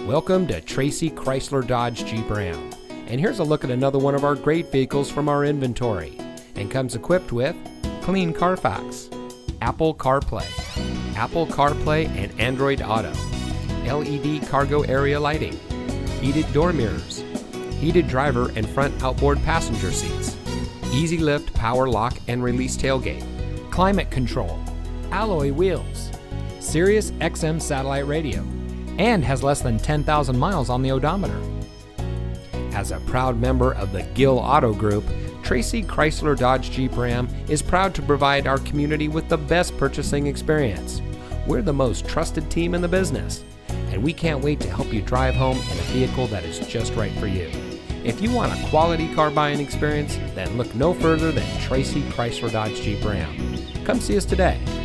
Welcome to Tracy Chrysler Dodge Jeep Ram. And here's a look at another one of our great vehicles from our inventory. And comes equipped with clean Carfax, Apple CarPlay and Android Auto, LED cargo area lighting, heated door mirrors, heated driver and front outboard passenger seats, easy lift power lock and release tailgate, climate control, alloy wheels, Sirius XM satellite radio, and has less than 10,000 miles on the odometer. As a proud member of the Gill Auto Group, Tracy Chrysler Dodge Jeep Ram is proud to provide our community with the best purchasing experience. We're the most trusted team in the business, and we can't wait to help you drive home in a vehicle that is just right for you. If you want a quality car buying experience, then look no further than Tracy Chrysler Dodge Jeep Ram. Come see us today.